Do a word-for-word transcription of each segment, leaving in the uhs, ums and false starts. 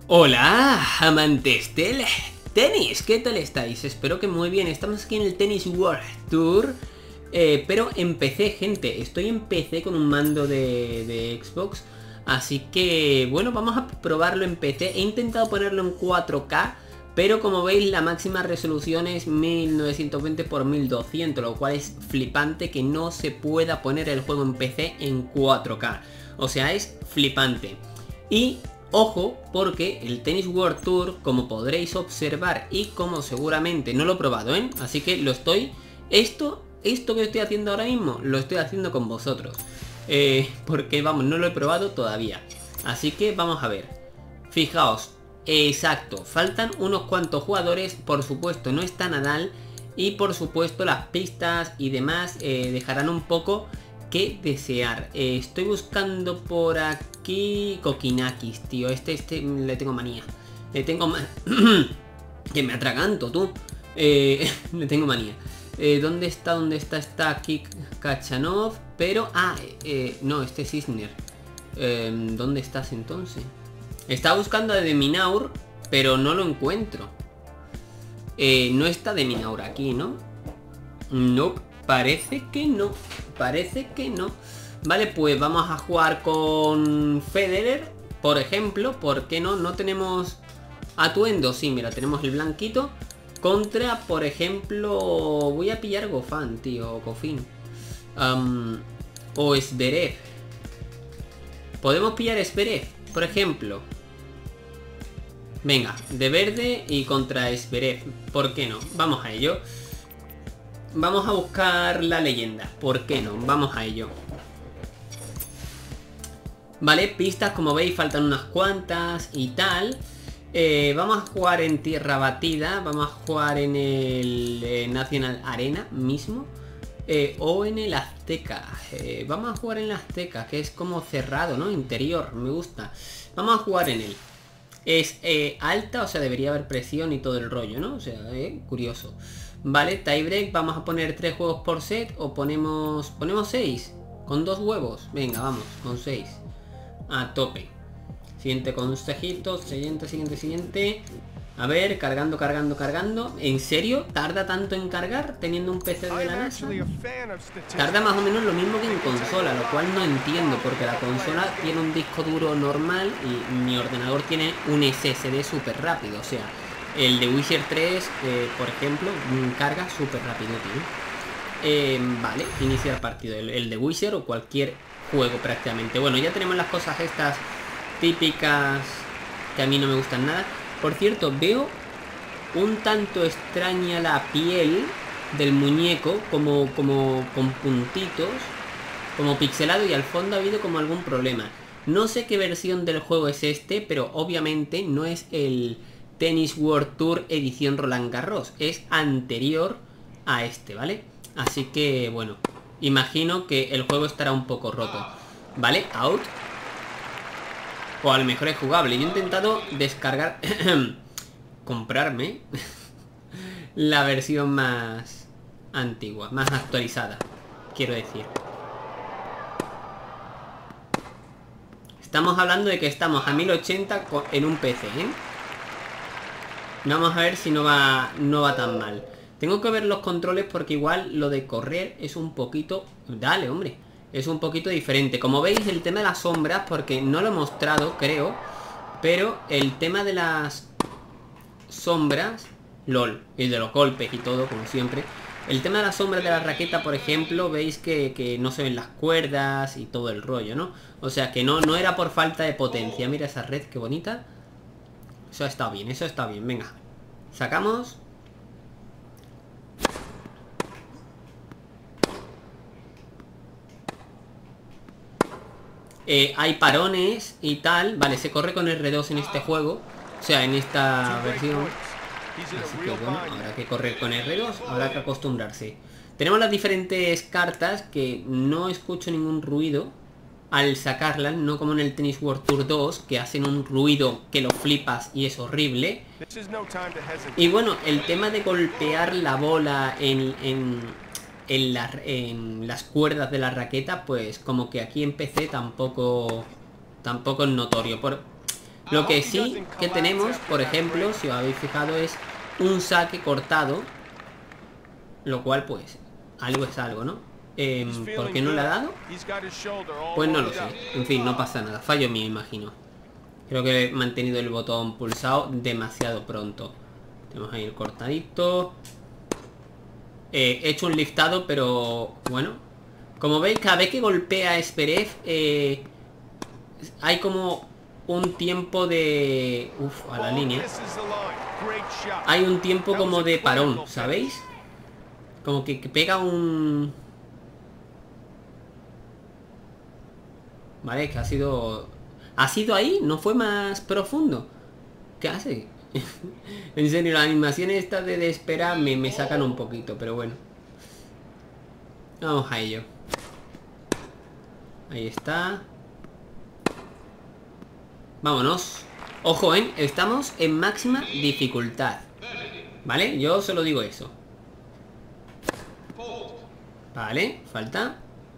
Hola, amantes del tenis, ¿qué tal estáis? Espero que muy bien, estamos aquí en el Tennis World Tour, eh, pero en P C, gente, estoy en P C con un mando de, de Xbox, así que, bueno, vamos a probarlo en P C. He intentado ponerlo en cuatro K, pero como veis la máxima resolución es mil novecientos veinte por mil doscientos, lo cual es flipante que no se pueda poner el juego en P C en cuatro K, o sea, es flipante. Y ojo, porque el Tennis World Tour, como podréis observar y como seguramente no lo he probado, ¿eh? Así que lo estoy... Esto, esto que estoy haciendo ahora mismo, lo estoy haciendo con vosotros. Eh, porque, vamos, no lo he probado todavía. Así que vamos a ver. Fijaos, exacto, faltan unos cuantos jugadores. Por supuesto, no está Nadal. Y por supuesto, las pistas y demás eh, dejarán un poco que desear. Eh, estoy buscando por aquí Kokinakis, tío. Este, este, le tengo manía. Le tengo manía. Que me atraganto, tú. Eh, le tengo manía. Eh, ¿Dónde está? ¿Dónde está? Está aquí Kachanov. Pero, ah, eh, no, este es Isner. Eh, ¿Dónde estás entonces? Estaba buscando a De Minaur, pero no lo encuentro. Eh, no está De Minaur aquí, ¿no? No, parece que no. Parece que no. Vale, pues vamos a jugar con Federer, por ejemplo. ¿Por qué no? No tenemos atuendo. Sí, mira, tenemos el blanquito. Contra, por ejemplo, voy a pillar Gofán, tío, Gofín. Um, o Zverev. Podemos pillar Zverev, por ejemplo. Venga, de verde y contra Zverev. ¿Por qué no? Vamos a ello. Vamos a buscar la leyenda. ¿Por qué no? Vamos a ello. Vale, pistas, como veis, faltan unas cuantas y tal. Eh, vamos a jugar en tierra batida. Vamos a jugar en el eh, National Arena mismo. Eh, o en el Azteca. Eh, vamos a jugar en el Azteca, que es como cerrado, ¿no? Interior, me gusta. Vamos a jugar en él. Es eh, alta, o sea, debería haber presión y todo el rollo, ¿no? O sea, eh, curioso. Vale, tiebreak, vamos a poner tres juegos por set o ponemos ponemos seis con dos huevos. Venga, vamos, con seis. A tope. Siguiente consejito, siguiente, siguiente, siguiente. A ver, cargando, cargando, cargando. ¿En serio? ¿Tarda tanto en cargar teniendo un P C de la NASA? Tarda más o menos lo mismo que en consola, lo cual no entiendo, porque la consola tiene un disco duro normal y mi ordenador tiene un S S D súper rápido, o sea... El de Witcher tres, eh, por ejemplo, carga súper rápido, tío. Eh, vale, iniciar partido. El, el de Witcher o cualquier juego prácticamente. Bueno, ya tenemos las cosas estas típicas que a mí no me gustan nada. Por cierto, veo un tanto extraña la piel del muñeco, como, como con puntitos, como pixelado, y al fondo ha habido como algún problema. No sé qué versión del juego es este, pero obviamente no es el... Tennis World Tour edición Roland Garros, es anterior a este, ¿vale? Así que, bueno, imagino que el juego estará un poco roto. ¿Vale? Out. O a lo mejor es jugable. Yo he intentado descargar comprarme la versión más antigua, más actualizada, quiero decir. Estamos hablando de que estamos a mil ochenta en un P C, ¿eh? Vamos a ver si no va, no va tan mal. Tengo que ver los controles porque igual lo de correr es un poquito... Dale, hombre. Es un poquito diferente. Como veis, el tema de las sombras, porque no lo he mostrado, creo, pero el tema de las sombras... LOL. Y de los golpes y todo, como siempre. El tema de las sombras de la raqueta, por ejemplo, veis que, que no se ven las cuerdas y todo el rollo, ¿no? O sea, que no, no era por falta de potencia. Mira esa red, qué bonita. Eso está bien, eso está bien, venga. Sacamos. Eh, hay parones y tal. Vale, se corre con R dos en este juego. O sea, en esta versión. Así que bueno, habrá que correr con R dos. Habrá que acostumbrarse. Tenemos las diferentes cartas que no escucho ningún ruido al sacarlas, no como en el Tennis World Tour dos, que hacen un ruido que lo flipas y es horrible. Y bueno, el tema de golpear la bola en, en, en, la, en las cuerdas de la raqueta, pues como que aquí en P C tampoco tampoco es notorio. Por, Lo que sí que tenemos, por ejemplo, si os habéis fijado, es un saque cortado. Lo cual, pues, algo es algo, ¿no? Eh, ¿Por qué no le ha dado? Pues no lo sé. En fin, no pasa nada. Fallo mío, imagino. Creo que he mantenido el botón pulsado demasiado pronto. Tenemos ahí el cortadito. Eh, he hecho un liftado, pero bueno. Como veis, cada vez que golpea a Zverev, eh, hay como un tiempo de... Uf, a la línea. Hay un tiempo como de parón, ¿sabéis? Como que, que pega un... Vale, que ha sido... ¿Ha sido ahí? ¿No fue más profundo? ¿Qué hace? En serio, las animaciones estas de, de espera me, me sacan un poquito, pero bueno. Vamos a ello. Ahí está. Vámonos. Ojo, ¿eh? Estamos en máxima dificultad. ¿Vale? Yo solo digo eso. Vale, falta.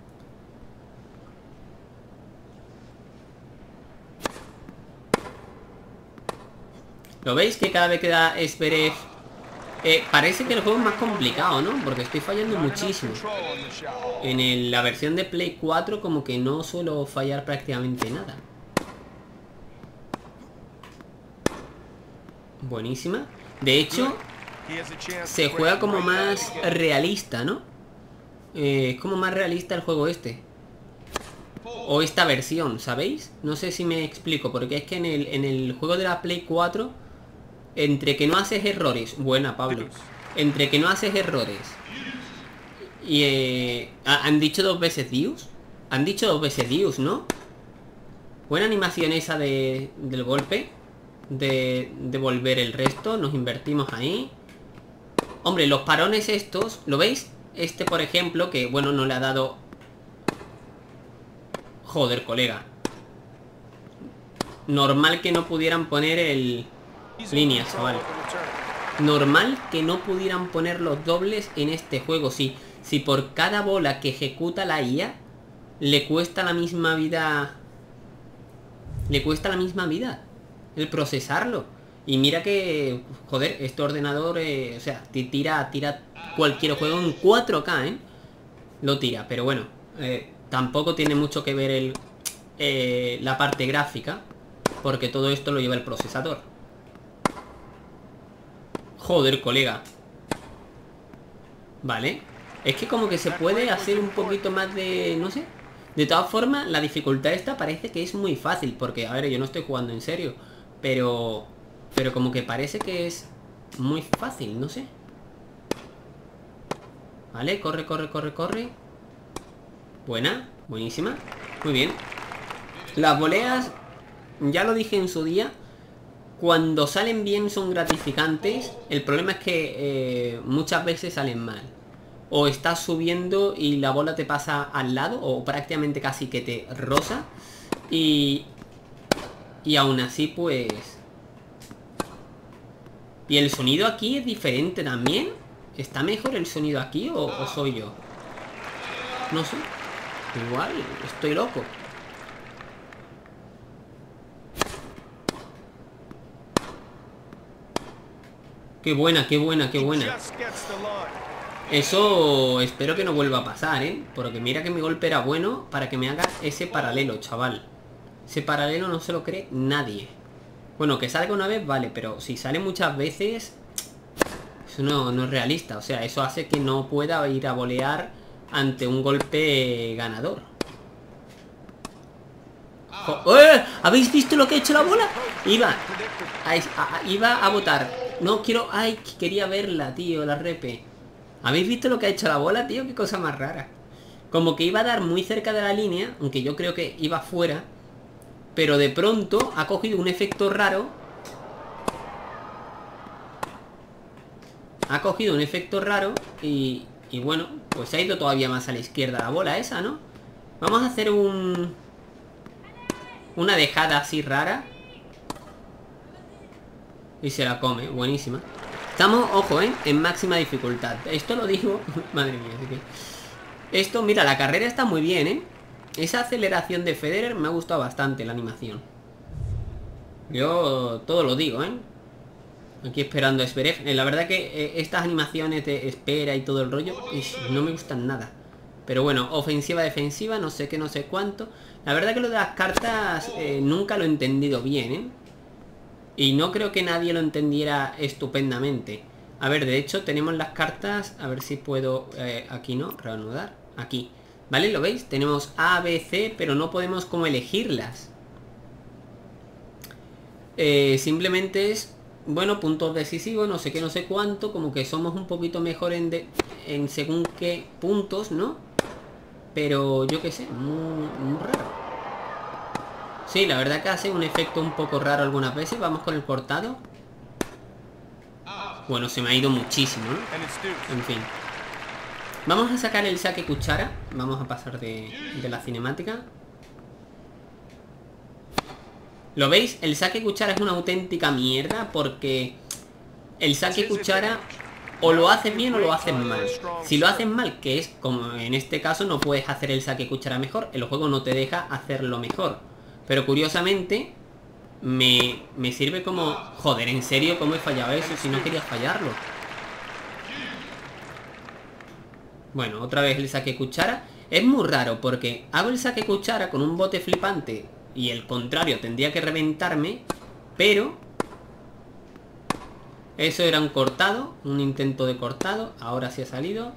¿Lo veis? Que cada vez que da Zverev eh, parece que el juego es más complicado, ¿no? Porque estoy fallando muchísimo. En el, la versión de Play cuatro como que no suelo fallar prácticamente nada. Buenísima. De hecho, se juega como más realista, ¿no? Eh, es como más realista el juego este. O esta versión, ¿sabéis? No sé si me explico, porque es que en el, en el juego de la Play cuatro, entre que no haces errores... Buena, Pablo. Entre que no haces errores y... Eh, ¿han dicho dos veces Dios? Han dicho dos veces Dios, ¿no? Buena animación esa de, del golpe. De devolver el resto. Nos invertimos ahí. Hombre, los parones estos, ¿lo veis? Este, por ejemplo, que bueno, no le ha dado... Joder, colega. Normal que no pudieran poner el... Líneas, chaval. Normal que no pudieran poner los dobles en este juego. Si, si por cada bola que ejecuta la I A le cuesta la misma vida... Le cuesta la misma vida el procesarlo. Y mira que... Joder, este ordenador... Eh, o sea, tira, tira cualquier juego en cuatro K, ¿eh? Lo tira, pero bueno... Eh, tampoco tiene mucho que ver el... Eh, la parte gráfica. Porque todo esto lo lleva el procesador. Joder, colega. Vale. Es que como que se puede hacer un poquito más de... No sé. De todas formas, la dificultad esta parece que es muy fácil. Porque, a ver, yo no estoy jugando en serio. Pero... Pero como que parece que es muy fácil, no sé. Vale, corre, corre, corre, corre. Buena, buenísima. Muy bien. Las voleas, ya lo dije en su día, cuando salen bien son gratificantes. El problema es que eh, muchas veces salen mal. O estás subiendo y la bola te pasa al lado, o prácticamente casi que te roza. Y... Y aún así, pues... Y el sonido aquí es diferente también. ¿Está mejor el sonido aquí o, o soy yo? No sé. Igual, estoy loco. Qué buena, qué buena, qué buena. Eso espero que no vuelva a pasar, ¿eh? Porque mira que mi golpe era bueno para que me haga ese paralelo, chaval. Ese paralelo no se lo cree nadie. Bueno, que salga una vez, vale, pero si sale muchas veces... Eso no, no es realista. O sea, eso hace que no pueda ir a volear ante un golpe ganador. ¡Eh! ¿Habéis visto lo que ha hecho la bola? Iba a, a, Iba a botar. No quiero... Ay, quería verla, tío, la repe. ¿Habéis visto lo que ha hecho la bola, tío? Qué cosa más rara. Como que iba a dar muy cerca de la línea, aunque yo creo que iba fuera. Pero de pronto ha cogido un efecto raro. Ha cogido un efecto raro y... Y bueno, pues ha ido todavía más a la izquierda la bola esa, ¿no? Vamos a hacer un... Una dejada así rara. Y se la come, buenísima. Estamos, ojo, ¿eh? En máxima dificultad. Esto lo digo... Madre mía, así que... Esto, mira, la carrera está muy bien, ¿eh? Esa aceleración de Federer me ha gustado bastante, la animación. Yo todo lo digo, ¿eh? Aquí esperando a Zverev. Eh, la verdad que eh, estas animaciones de espera y todo el rollo es, no me gustan nada. Pero bueno, ofensiva, defensiva, no sé qué, no sé cuánto. La verdad que lo de las cartas eh, nunca lo he entendido bien, ¿eh? Y no creo que nadie lo entendiera estupendamente. A ver, de hecho tenemos las cartas. A ver si puedo... Eh, aquí no, reanudar. Aquí. ¿Vale? ¿Lo veis? Tenemos A, B, C, pero no podemos como elegirlas. Eh, simplemente es... Bueno, puntos decisivos, no sé qué, no sé cuánto. Como que somos un poquito mejor en, de, en según qué puntos, ¿no? Pero yo qué sé, muy, muy raro. Sí, la verdad que hace un efecto un poco raro algunas veces. Vamos con el cortado. Bueno, se me ha ido muchísimo, ¿no? En fin. Vamos a sacar el saque cuchara. Vamos a pasar de, de la cinemática. ¿Lo veis? El saque cuchara es una auténtica mierda porque el saque cuchara o lo haces bien o lo haces mal. Si lo haces mal, que es como en este caso, no puedes hacer el saque cuchara mejor. El juego no te deja hacerlo mejor. Pero curiosamente me, me sirve como... Joder, ¿en serio cómo he fallado eso? Si no quería fallarlo. Bueno, otra vez el saque cuchara. Es muy raro porque hago el saque cuchara con un bote flipante y el contrario tendría que reventarme, pero... Eso era un cortado, un intento de cortado. Ahora sí ha salido.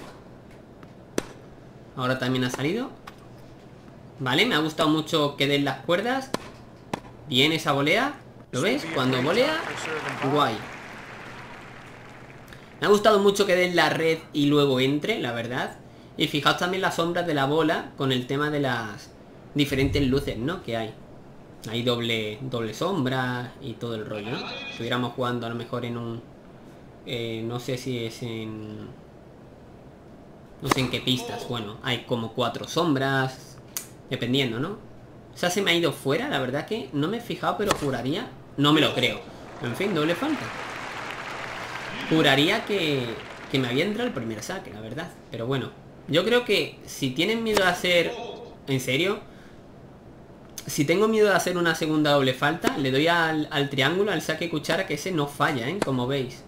Ahora también ha salido. Vale, me ha gustado mucho que den las cuerdas. Bien esa volea. ¿Lo ves? Cuando volea, guay. Me ha gustado mucho que den la red y luego entre, la verdad. Y fijaos también las sombras de la bola con el tema de las diferentes luces, ¿no? Que hay. Hay doble, doble sombra y todo el rollo, ¿no? Estuviéramos jugando a lo mejor en un... Eh, no sé si es en... No sé en qué pistas. Bueno, hay como cuatro sombras... Dependiendo, ¿no? O sea, se me ha ido fuera, la verdad que no me he fijado, pero juraría... No me lo creo. En fin, doble falta. Juraría que, que me había entrado el primer saque, la verdad. Pero bueno, yo creo que si tienen miedo a hacer... ¿En serio? Si tengo miedo de hacer una segunda doble falta, le doy al, al triángulo, al saque cuchara, que ese no falla, ¿eh? Como veis.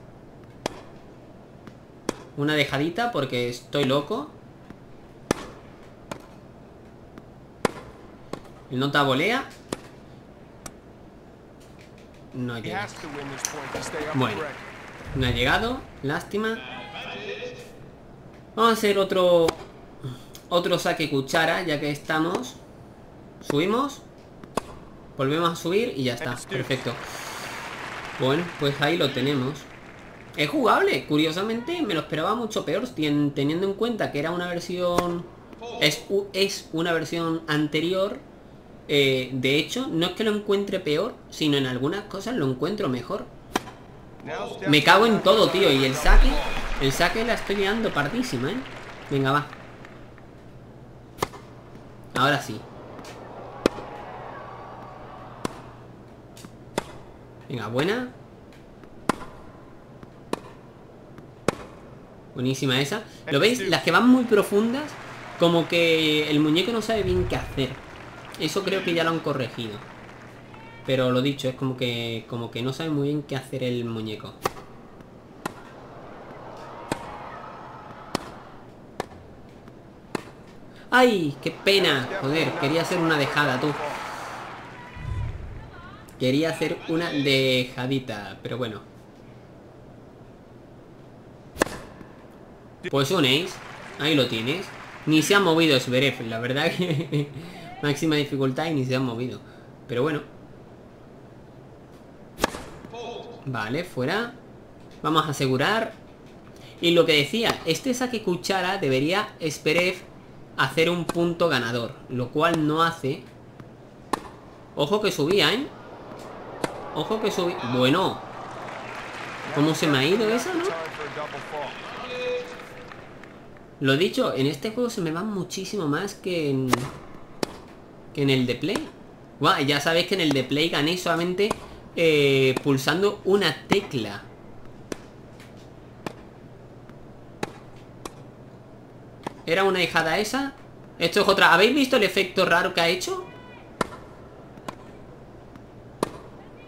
Una dejadita porque estoy loco. El nota volea. No ha llegado. Bueno, no ha llegado. Lástima. Vamos a hacer otro Otro saque cuchara, ya que estamos. Subimos. Volvemos a subir y ya está. Perfecto. Bueno, pues ahí lo tenemos. Es jugable. Curiosamente me lo esperaba mucho peor, teniendo en cuenta que era una versión... Es, es una versión anterior. Eh, de hecho, no es que lo encuentre peor, sino en algunas cosas lo encuentro mejor. Me cago en todo, tío. Y el saque, el saque la estoy liando pardísima, ¿eh? Venga, va. Ahora sí. Venga, buena. Buenísima esa. ¿Lo veis? Las que van muy profundas, como que el muñeco no sabe bien qué hacer. Eso creo que ya lo han corregido. Pero lo dicho, es como que como que no sabe muy bien qué hacer el muñeco. ¡Ay! ¡Qué pena! Joder, quería hacer una dejada, tú. Quería hacer una dejadita, pero bueno. Pues un ace. Ahí lo tienes. Ni se ha movido Zverev, la verdad que... Máxima dificultad y ni se han movido. Pero bueno. Vale, fuera. Vamos a asegurar. Y lo que decía, este saque cuchara debería Zverev hacer un punto ganador, lo cual no hace. Ojo que subía, ¿eh? Ojo que subía. Bueno. ¿Cómo se me ha ido esa, no? Lo dicho, en este juego se me va muchísimo más que en... Que en el de Play. Buah, ya sabéis que en el de Play gané solamente eh, pulsando una tecla. ¿Era una dejada esa? Esto es otra. ¿Habéis visto el efecto raro que ha hecho?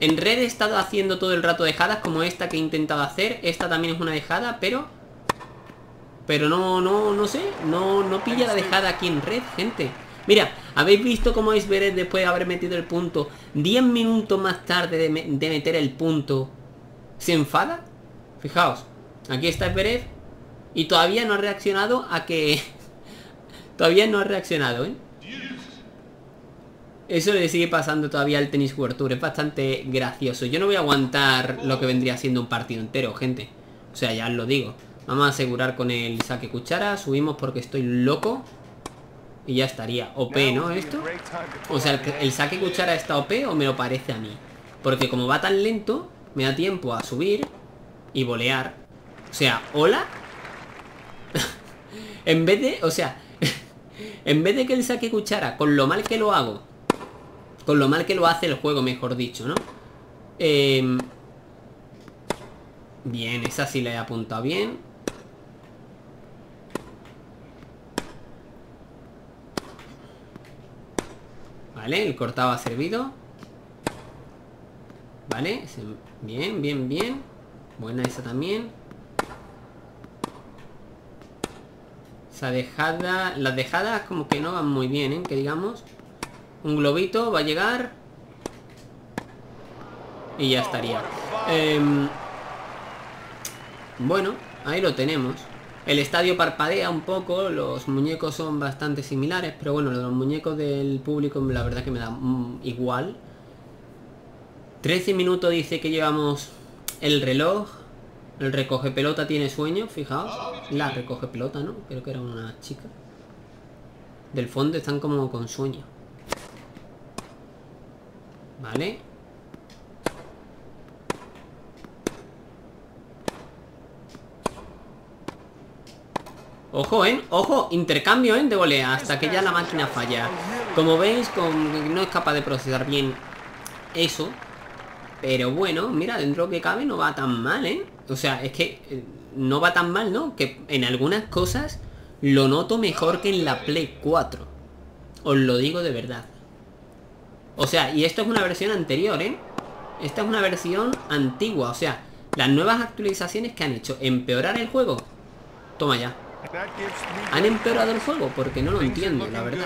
En red he estado haciendo todo el rato dejadas como esta que he intentado hacer. Esta también es una dejada, pero... Pero no, no, no sé. No, no pilla la dejada aquí en red, gente. Mira, ¿habéis visto cómo es Beret después de haber metido el punto? diez minutos más tarde de, me de meter el punto, ¿se enfada? Fijaos, aquí está Beret y todavía no ha reaccionado a que... todavía no ha reaccionado, ¿eh? Eso le sigue pasando todavía al Tennis World Tour. Es bastante gracioso. Yo no voy a aguantar lo que vendría siendo un partido entero, gente. O sea, ya os lo digo. Vamos a asegurar con el saque cuchara. Subimos porque estoy loco. Y ya estaría. O P, ¿no? Esto. O sea, el, el saque cuchara está O P o me lo parece a mí. Porque como va tan lento, me da tiempo a subir y volear. O sea, ¿hola? En vez de... O sea... en vez de que el saque cuchara, con lo mal que lo hago... Con lo mal que lo hace el juego, mejor dicho, ¿no? Eh... Bien, esa sí la he apuntado bien. Vale, el cortado ha servido. Vale, bien, bien, bien. Buena esa también. Esa dejada... Las dejadas como que no van muy bien, ¿eh? Que digamos... Un globito va a llegar. Y ya estaría. Eh, bueno, ahí lo tenemos. El estadio parpadea un poco. Los muñecos son bastante similares. Pero bueno, los muñecos del público la verdad que me da mm, igual. trece minutos dice que llevamos el reloj. El recoge pelota tiene sueño, fijaos. La recoge pelota, ¿no? Creo que era una chica. Del fondo están como con sueño. Vale. Ojo, ¿eh? Ojo, intercambio, ¿eh? De volea hasta que ya la máquina falla. Como veis, con... no es capaz de procesar bien eso. Pero bueno, mira, dentro que cabe no va tan mal, ¿eh? O sea, es que eh, no va tan mal, ¿no? Que en algunas cosas lo noto mejor que en la Play cuatro. Os lo digo de verdad. O sea, y esto es una versión anterior, ¿eh? Esta es una versión antigua. O sea, las nuevas actualizaciones que han hecho, ¿empeorar el juego? Toma ya. ¿Han empeorado el juego? Porque no lo entiendo, la verdad.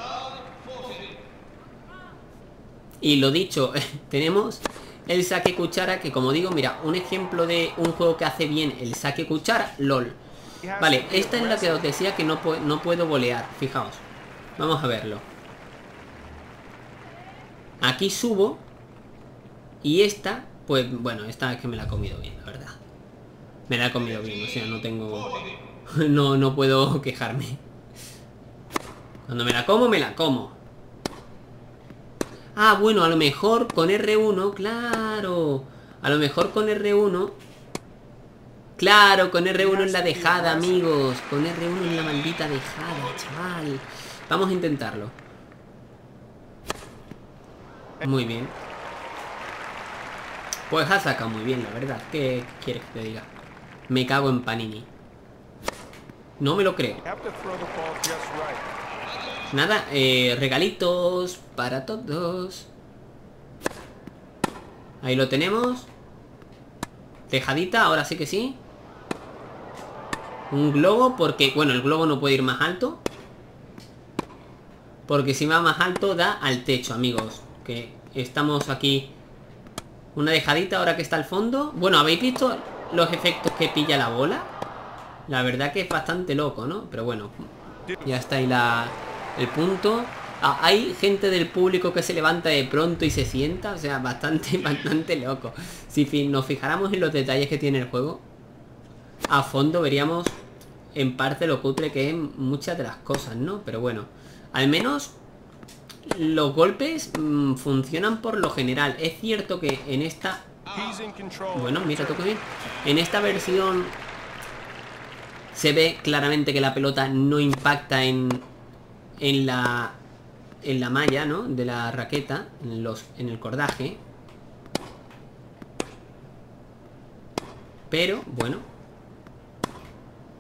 Y lo dicho, tenemos el saque cuchara, que como digo, mira, un ejemplo de un juego que hace bien el saque cuchara, LOL. Vale, esta es la que os decía que no, pu no puedo volear, fijaos. Vamos a verlo. Aquí subo. Y esta, pues bueno, esta es que me la he comido bien, la verdad. Me la he comido bien, o sea, no tengo... No, no puedo quejarme. Cuando me la como, me la como. Ah, bueno, a lo mejor con R uno, claro. A lo mejor con R uno. Claro, con R uno en la dejada, amigos. Con R uno en la maldita dejada, chaval. Vamos a intentarlo. Muy bien. Pues ha sacado muy bien, la verdad. ¿Qué quieres que te diga? Me cago en Panini. No me lo creo. Nada, eh, regalitos para todos. Ahí lo tenemos. Tejadita, ahora sí que sí. Un globo, porque... Bueno, el globo no puede ir más alto. Porque si va más alto da al techo, amigos. Que estamos aquí. Una dejadita ahora que está al fondo. Bueno, ¿habéis visto los efectos que pilla la bola? La verdad que es bastante loco, ¿no? Pero bueno, ya está ahí la, el punto. Ah, hay gente del público que se levanta de pronto y se sienta. O sea, bastante, bastante loco. Si nos fijáramos en los detalles que tiene el juego, a fondo veríamos en parte lo cutre que es muchas de las cosas, ¿no? Pero bueno, al menos los golpes mmm, funcionan por lo general. Es cierto que en esta... Bueno, mira, toco bien. En esta versión se ve claramente que la pelota no impacta en, en la en la malla, ¿no? De la raqueta, en, los, en el cordaje. Pero, bueno.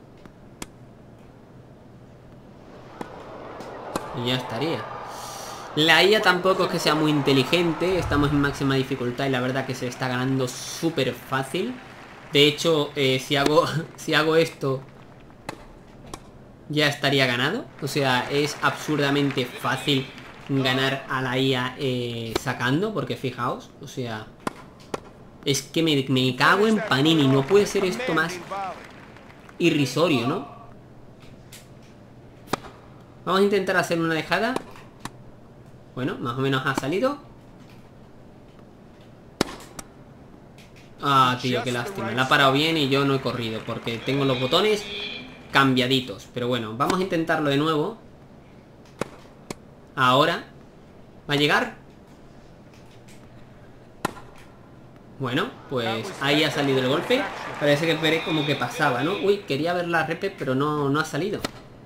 Y ya estaría. La I A tampoco es que sea muy inteligente. Estamos en máxima dificultad y la verdad que se está ganando súper fácil. De hecho, eh, si hago si hago esto, ya estaría ganado. O sea, es absurdamente fácil ganar a la I A eh, sacando. Porque fijaos, o sea, es que me, me cago en Panini. No puede ser esto más irrisorio, ¿no? Vamos a intentar hacer una dejada. Bueno, más o menos ha salido. Ah, tío, qué lástima. La ha parado bien y yo no he corrido porque tengo los botones cambiaditos. Pero bueno, vamos a intentarlo de nuevo. Ahora. ¿Va a llegar? Bueno, pues ahí ha salido el golpe. Parece que veré como que pasaba, ¿no? Uy, quería ver la repe, pero no, no ha salido.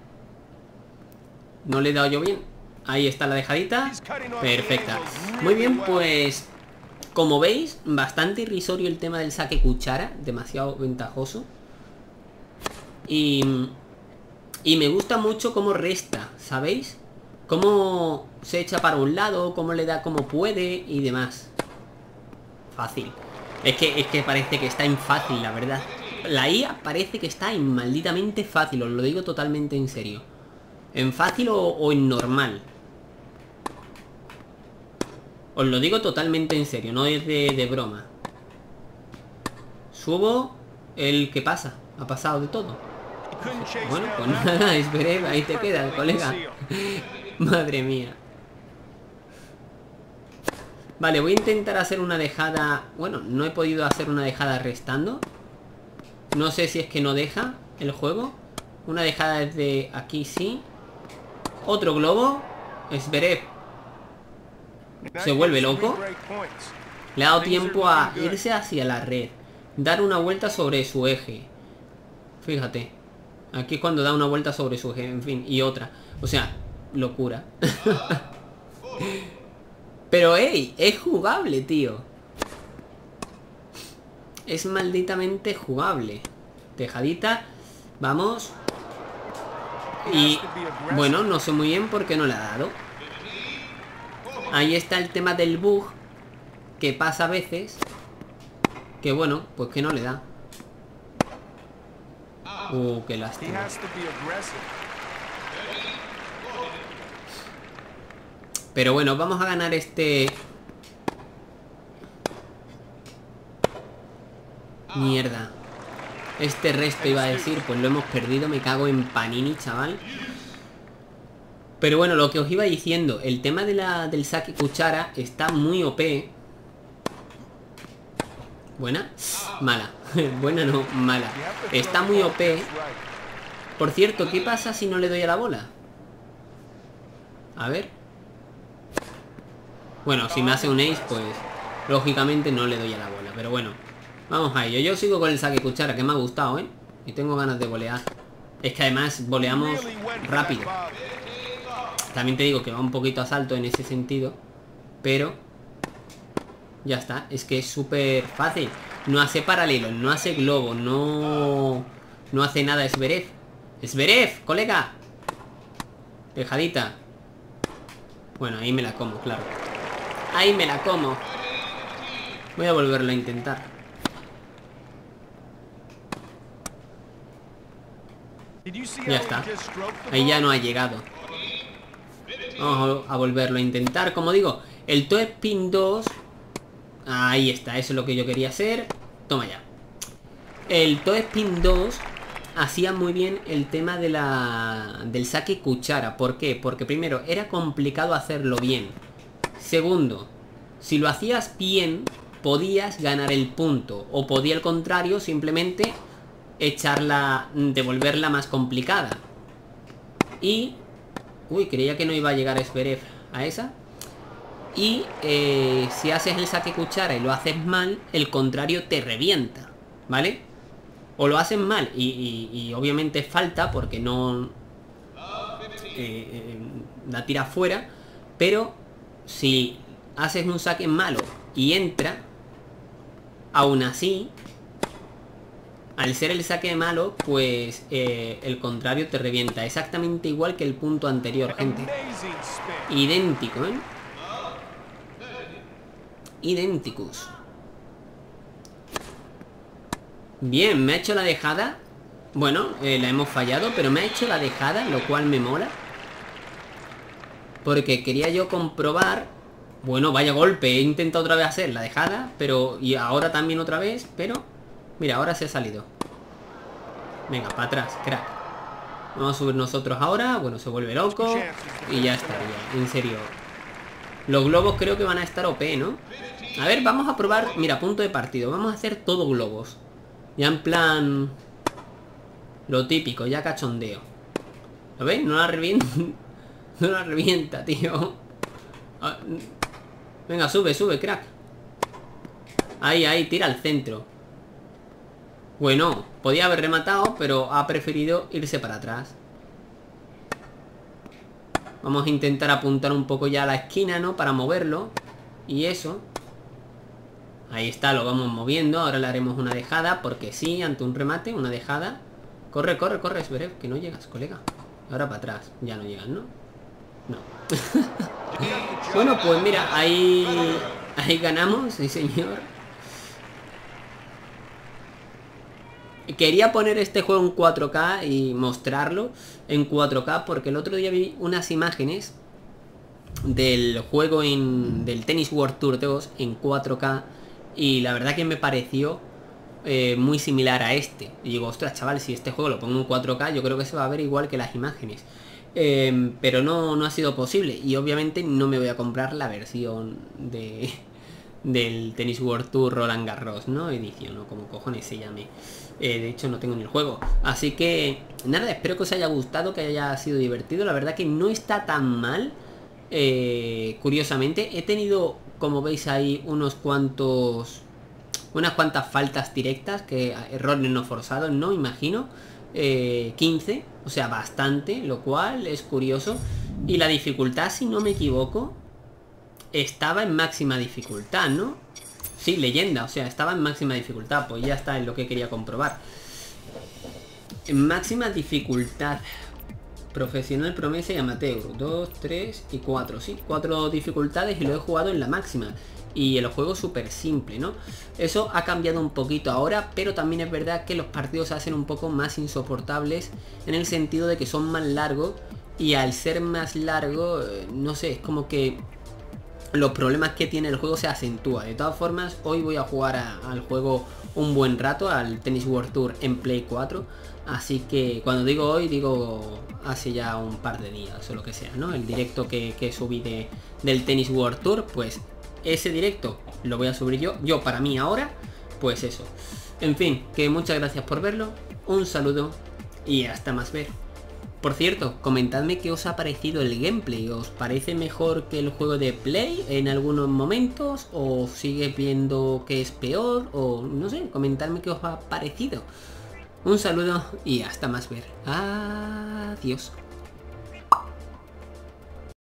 No le he dado yo bien. Ahí está la dejadita. Perfecta. Muy bien, pues como veis, bastante irrisorio el tema del saque cuchara. Demasiado ventajoso. Y, y me gusta mucho cómo resta, ¿sabéis? Cómo se echa para un lado, cómo le da como puede y demás. Fácil. Es que, es que parece que está en fácil, la verdad. La I A parece que está en malditamente fácil. Os lo digo totalmente en serio. ¿En fácil o, o en normal? Os lo digo totalmente en serio, no es de, de broma. Subo el que pasa. Ha pasado de todo. Bueno, pues nada, esperé, ahí te quedas, colega. Madre mía. Vale, voy a intentar hacer una dejada. Bueno, no he podido hacer una dejada restando. No sé si es que no deja el juego. Una dejada desde aquí, sí. Otro globo. Zverev se vuelve loco. Le ha dado tiempo a irse hacia la red. Dar una vuelta sobre su eje. Fíjate. Aquí es cuando da una vuelta sobre su eje. En fin, y otra. O sea, locura. Pero hey, es jugable, tío. Es malditamente jugable. Dejadita. Vamos. Y bueno, no sé muy bien por qué no le ha dado. Ahí está el tema del bug que pasa a veces. Que bueno, pues que no le da. Uh, qué lástima. Pero bueno, vamos a ganar este... Mierda. Este resto iba a decir, pues lo hemos perdido. Me cago en Panini, chaval. Pero bueno, lo que os iba diciendo, el tema de la, del saque cuchara está muy O P. ¿Buena? Mala. Buena no, mala. Está muy O P. Por cierto, ¿qué pasa si no le doy a la bola? A ver. Bueno, si me hace un ace, pues lógicamente no le doy a la bola. Pero bueno, vamos a ello. Yo sigo con el saque cuchara, que me ha gustado, ¿eh? Y tengo ganas de volear. Es que además voleamos rápido. También te digo que va un poquito a salto en ese sentido. Pero ya está, es que es súper fácil. No hace paralelos, no hace globo. No No hace nada Zverev. Zverev, colega. Dejadita. Bueno, ahí me la como, claro. Ahí me la como. Voy a volverlo a intentar. Ya está. Ahí ya no ha llegado. Vamos a volverlo a intentar. Como digo, el toe spin dos. Ahí está, eso es lo que yo quería hacer. Toma ya. El toe spin dos hacía muy bien el tema de la del saque cuchara. ¿Por qué? Porque primero, era complicado hacerlo bien. Segundo, si lo hacías bien, podías ganar el punto. O podía al contrario, simplemente echarla, devolverla más complicada. Y... Uy, creía que no iba a llegar Zverev a esa. Y eh, si haces el saque cuchara y lo haces mal, el contrario te revienta, ¿vale? O lo haces mal y, y, y obviamente falta porque no... Eh, eh, la tira fuera. Pero si haces un saque malo y entra, aún así... al ser el saque malo, pues eh, el contrario te revienta. Exactamente igual que el punto anterior, gente. Idéntico, ¿eh? Idénticos. Bien, me ha hecho la dejada. Bueno, eh, la hemos fallado, pero me ha hecho la dejada, lo cual me mola. Porque quería yo comprobar. Bueno, vaya golpe, he intentado otra vez hacer la dejada, pero... Y ahora también otra vez, pero... Mira, ahora se ha salido. Venga, para atrás, crack. Vamos a subir nosotros ahora. Bueno, se vuelve loco. Y ya estaría, en serio. Los globos creo que van a estar O P, ¿no? A ver, vamos a probar. Mira, punto de partido. Vamos a hacer todo globos. Ya en plan... Lo típico, ya cachondeo. ¿Lo veis? No la revienta. No la revienta, tío. Venga, sube, sube, crack. Ahí, ahí, tira al centro. Bueno, podía haber rematado, pero ha preferido irse para atrás. Vamos a intentar apuntar un poco ya a la esquina, ¿no? Para moverlo. Y eso. Ahí está, lo vamos moviendo. Ahora le haremos una dejada, porque sí, ante un remate, una dejada. Corre, corre, corre, Zverev, que no llegas, colega. Ahora para atrás, ya no llegas, ¿no? No. Bueno, pues mira, ahí... Ahí ganamos, sí señor. Quería poner este juego en cuatro K y mostrarlo en cuatro K, porque el otro día vi unas imágenes del juego en... del Tennis World Tour dos en cuatro K. Y la verdad que me pareció eh, muy similar a este. Y digo, ostras, chaval, si este juego lo pongo en cuatro K, yo creo que se va a ver igual que las imágenes. Eh, pero no, no ha sido posible. Y obviamente no me voy a comprar la versión de del Tennis World Tour Roland Garros, ¿no? Edición, o como cojones se llame. Eh, de hecho no tengo ni el juego. Así que nada, espero que os haya gustado, que haya sido divertido. La verdad que no está tan mal. Eh, curiosamente he tenido, como veis ahí, unos cuantos unas cuantas faltas directas, que errores no forzados, no imagino. eh, quince, o sea, bastante, lo cual es curioso. Y la dificultad, si no me equivoco, estaba en máxima dificultad, ¿no? Sí, leyenda, o sea, estaba en máxima dificultad. Pues ya está, en lo que quería comprobar. En máxima dificultad, profesional, promesa y amateur. dos, tres y cuatro, sí, cuatro dificultades y lo he jugado en la máxima. Y el juego es súper simple, ¿no? Eso ha cambiado un poquito ahora, pero también es verdad que los partidos se hacen un poco más insoportables, en el sentido de que son más largos. Y al ser más largo, no sé, es como que los problemas que tiene el juego se acentúa. De todas formas, hoy voy a jugar a, al juego un buen rato, al Tennis World Tour en Play cuatro. Así que cuando digo hoy, digo hace ya un par de días o lo que sea, ¿no? El directo que, que subí de, del Tennis World Tour, pues ese directo lo voy a subir yo. Yo para mí ahora, pues eso. En fin, que muchas gracias por verlo. Un saludo y hasta más ver. Por cierto, comentadme qué os ha parecido el gameplay. ¿Os parece mejor que el juego de Play en algunos momentos? ¿O sigues viendo que es peor? O no sé, comentadme qué os ha parecido. Un saludo y hasta más ver. Adiós.